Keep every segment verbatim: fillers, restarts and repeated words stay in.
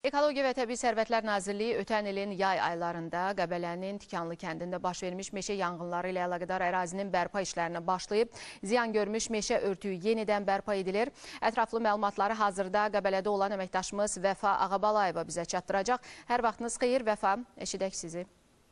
Ekologiya və Təbii Sərvətlər Nazirliyi ötən ilin yay aylarında Qəbələnin Tikanlı kəndində baş vermiş meşə yanğınları ilə əlaqədar ərazinin bərpa işlərinə başlayıb. Ziyan görmüş meşə örtüyü yenidən bərpa edilir. Ətraflı məlumatları hazırda Qəbələdə olan əməkdaşımız Vəfa Ağabalayeva bizə çatdıracaq. Hər vaxtınız xeyir Vəfa, eşidək sizi.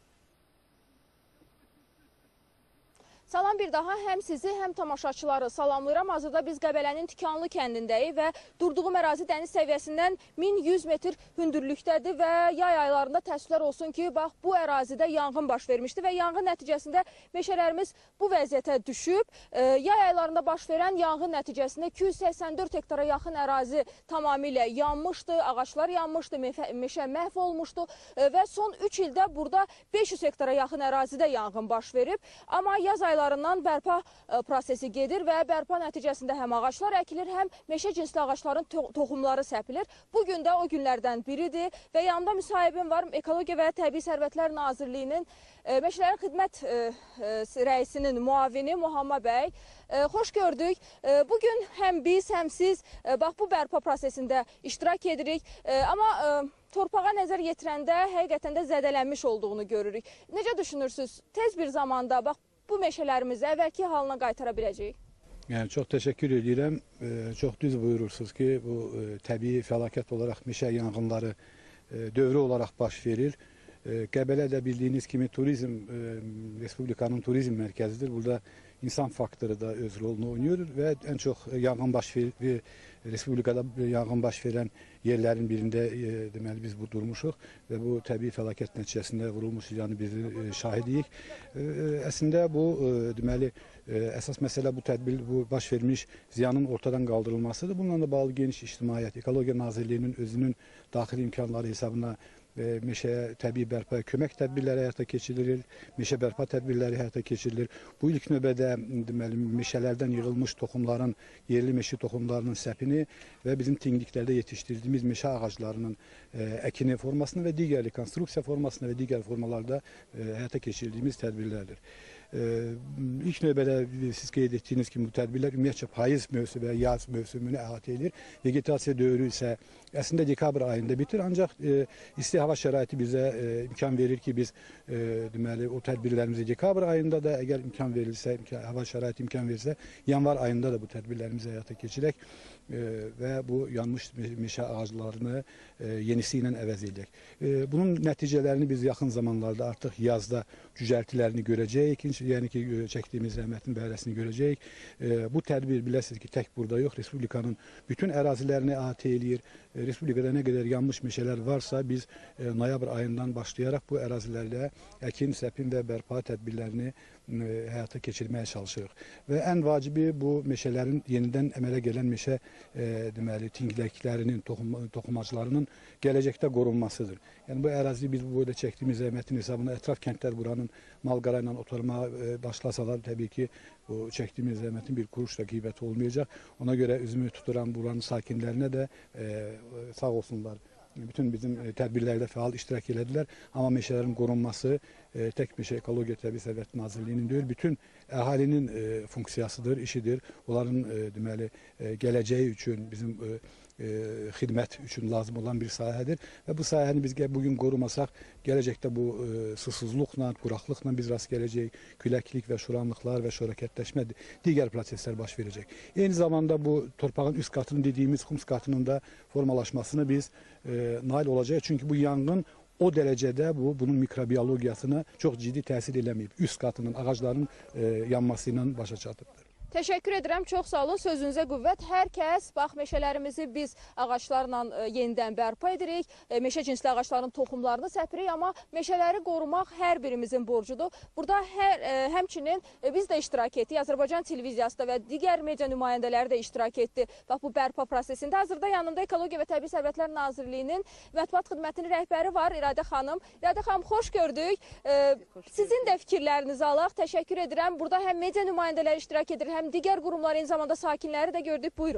Salam bir daha, həm sizi, həm tamaşaçıları salamlayıram. Hazırda biz Qəbələnin Tikanlı kəndindəyik və durduğum ərazi dəniz səviyyəsindən min yüz metr hündürlükdədir və yay aylarında təəssüflər olsun ki, bax bu ərazidə yanğın baş vermişdi və yanğın nəticəsində meşələrimiz bu vəziyyətə düşüb. E, yay aylarında baş verən yanğın nəticəsində iki yüz səksən dörd hektara yaxın ərazi tamamilə yanmışdı, ağaçlar yanmışdı, meşə məhv olmuşdu e, və son üç ildə burada beş yüz hektara yaxın ərazidə yanğın baş verib. Amma yaz aylarında bərpa prosesi gedir və bərpa nəticəsində həm ağaçlar əkilir, həm meşə cinsli ağaçların to toxumları səpilir. Bugün də o günlərdən biridir və yanımda müsahibim var. Ekologiya və Təbii Sərvətlər Nazirliyinin e, Meşələrin Xidmət e, e, rəisinin müavini Muhamma bəy. E, xoş gördük. E, bugün həm biz, həm siz e, bax bu bərpa prosesində iştirak edirik. E, amma e, torpağa nəzər yetirəndə həqiqətən də zədələnmiş olduğunu görürük. Necə düşünürsünüz? Tez bir zamanda bax bu meşələrimizi əvvəlki halına qaytara biləcəyik. Yəni, çox təşəkkür edirəm. E, çox düz buyurursunuz ki, bu e, təbii fəlakət olaraq meşə yanğınları e, dövrü olaraq baş verir. E, Qəbələ də bildiyiniz kimi turizm, e, Respublikanın turizm mərkəzidir. Burada insan faktoru da öz rolunu oynuyor və ən çox yanğın baş verir. Respublikada yanğın baş verən yerlərin birində e, deməli biz bu durmuşuq və bu təbii fəlakət nəticəsində vurulmuş yəni biz e, şahidiyik. E, əslində bu e, deməli e, əsas məsələ bu tədbir bu baş vermiş ziyanın ortadan qaldırılmasıdır. Bununla da bağlı geniş ictimaiyyət, Ekologiya Nazirliyinin özünün daxili imkanları hesabına e, meşəyə təbii bərpa kömək tədbirləri həyata keçirilir, meşə bərpa tədbirləri həyata keçirilir. Bu ilk növbədə deməli meşələrdən yığılmış toxumların, yerli meşə toxumlarının səpini və bizim tinqliklərdə yetişdirdiyimiz meşə ağaclarının e, əkini formasını və digər rekonstruksiya formasını və digər formalarda e, həyata keçirdiyimiz tədbirlərdir. E, ilk növbədə siz qeyd etdiyiniz kimi bu tədbirlər ümumiyyətcə payız mövsümü və yaz mövsümünü əhatə edir. Vegetasiya dövrü isə əslində dekabr ayında bitir, ancaq e, isti hava şəraiti bizə e, imkan verir ki, biz e, deməli o tədbirlərimizi dekabr ayında da əgər imkan verilsə, imkan, hava şəraiti imkan verirsə, yanvar ayında da bu tədbirlərimizi həyata keçirək e, və bu yanmış meşə ağaclarını e, yenisi ilə əvəz edək. E, bunun nəticələrini biz yaxın zamanlarda artıq yazda cücərtilərini görəcəyik, yəni ki, çəkdiyimiz zəhmətin bəhrəsini görəcəyik. E, bu tədbir biləsiniz ki, tək burada yox, Respublikanın bütün ərazilərini əhatə eləyir. E, Respublikada nə qədər yanmış meşələr varsa, biz e, noyabr ayından başlayaraq bu ərazilərdə əkin, səpin və bərpa tədbirlərini e, həyata keçirməyə çalışırıq. Və ən vacibi bu meşələrin yenidən əmələ gələn meşə e, deməli, tingləklərinin, toxum, toxumaclarının gələcəkdə qorunmasıdır. Yəni bu ərazi biz bu boyda çəkdiyimiz zəhmətin hesabına ətraf kəndlər buranın malqara ilə oturmağa e, başlasalar, təbii ki, bu çəkdiyimiz zəhmətin bir kuruş da qiyməti olmayacaq. Ona görə üzümü tuturan buranın sakinlərinə də e, sağ olsunlar. Bütün bizim tədbirlərdə fəal iştirak elədilər. Amma meşələrin qorunması e, tək meşə Ekologiya Təbii Sərvətlər Nazirliyinin deyil, bütün əhalinin e, funksiyasıdır, işidir. Onların e, deməli e, gələcəyi üçün bizim e, e, xidmət üçün lazım olan bir sahədir və bu sahəni biz bugün qorumasaq, gələcəkdə bu e, susuzluqla, quraqlıqla biz rast gələcəyik, küləklik və şuranlıqlar və şörakətləşmə digər proseslər baş verəcək. Eyni zamanda bu torpağın üst qatının dediyimiz xums qatının da formalaşmasını biz e, nail olacaq. Çünki bu yanğın o dərəcədə bu, bunun mikrobiyologiyasına çox ciddi təsir eləməyib. Üst qatının, ağacların e, yanması ilə başa çatıbdır. Təşəkkür edirəm, çox sağ olun, sözünüzə qüvvət. Hər kəs, bax, meşələrimizi biz ağaçlarla e, yenidən bərpa edirik, e, meşə cinsli ağaçların toxumlarını səpirik, amma meşələri qorumaq hər birimizin borcudur. Burada hər, e, həmçinin e, biz də iştirak etdik, Azərbaycan televiziyası da və digər media nümayəndələri də iştirak etdi bax, bu bərpa prosesində. Hazırda yanımda Ekologiya və Təbii Sərvətlər Nazirliyinin mətbuat xidmətinin rəhbəri var, İradə xanım. İradə xanım, xoş gördük. E, sizin də fikirlərinizi alaq, təşəkkür edirəm. Burada həm media nümayəndələri iştirak edir, həm digər qurumlar, eyni zamanda sakinləri də gördük. Buyurun.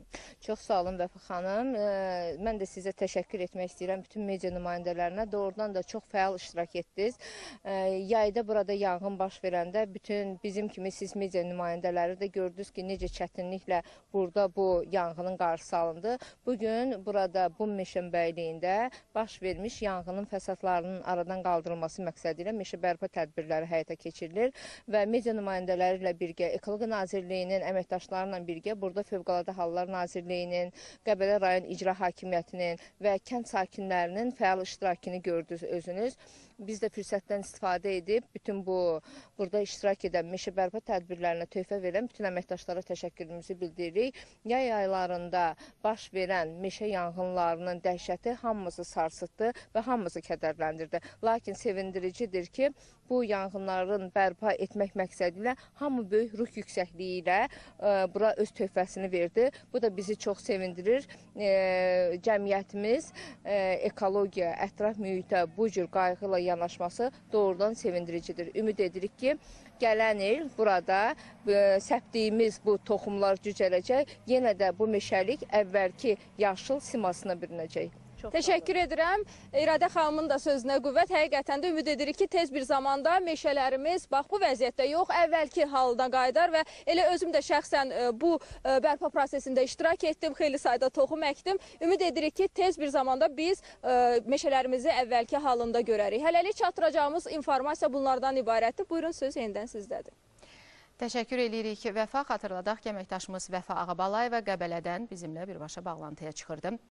Çox sağ olun Vəfa xanım. E, mən də sizə təşəkkür etmək istəyirəm bütün media nümayəndələrinə. Doğrudan da çox fəal iştirak etdiniz. E, yayda burada yanğın baş verəndə bütün bizim kimi siz media nümayəndələri də gördünüz ki, necə çətinliklə burada bu yanğının qarşısı alındı. Bugün burada bu meşəbəyliyində baş vermiş yanğının fəsadlarının aradan qaldırılması məqsədilə meşə bərpa tədbirləri həyata keçirilir və media nümayəndələri ilə birgə Ekologiya Nazirliyinin əməkdaşları ilə birgə burada Fövqəladə Hallar Nazirliyinin, Qəbələ rayon icra hakimiyyətinin və kənd sakinlərinin fəal iştirakını gördünüz özünüz. Biz də fürsətdən istifadə edib bütün bu burada iştirak edən meşə bərpa tədbirlərinə töhfə verən bütün əməkdaşlara təşəkkürümüzü bildiririk. Yay aylarında baş verən meşə yanğınlarının dəhşəti hamımızı sarsıtdı və hamımızı kədərləndirdi. Lakin sevindiricidir ki, bu yanğınların bərpa etmək məqsədilə hamı böyük ruh yüksəkliyi ilə e, bura öz töhfəsini verdi. Bu da bizi çox sevindirir. E, cəmiyyətimiz e, ekologiya, ətraf mühitə bu cür qayğı ilə yanaşması doğrudan sevindiricidir. Ümid edirik ki, gələn il burada e, səpdiyimiz bu toxumlar cücərəcək. Yenə də bu meşəlik əvvəlki yaşıl simasına bürünəcək. Çox Təşəkkür edirəm. İradə xanımın da sözünə qüvvət. Həqiqətən də ümid edirik ki, tez bir zamanda meşələrimiz bax bu vəziyyətdə yox, əvvəlki halına qayıdar və elə özüm də şəxsən e, bu e, bərpa prosesində iştirak etdim, xeyli sayda toxum əkdim. Ümid edirik ki, tez bir zamanda biz e, meşələrimizi əvvəlki halında görərik. Hələlik çatdıracağımız informasiya bunlardan ibarətdir. Buyurun, söz yenidən sizdədir. Təşəkkür edirik Vəfa. Xatırladaq ki, əməkdaşımız Vəfa Ağabalayeva Qəbələdən bizimlə birbaşa bağlantıya çıxırdı.